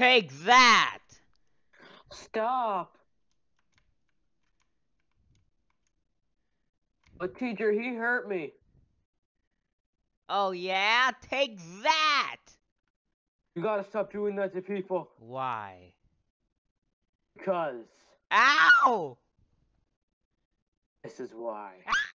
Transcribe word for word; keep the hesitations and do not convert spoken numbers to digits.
Take that! Stop. But teacher, he hurt me. Oh yeah? Take that! You gotta stop doing that to people. Why? Because Ow! this is why.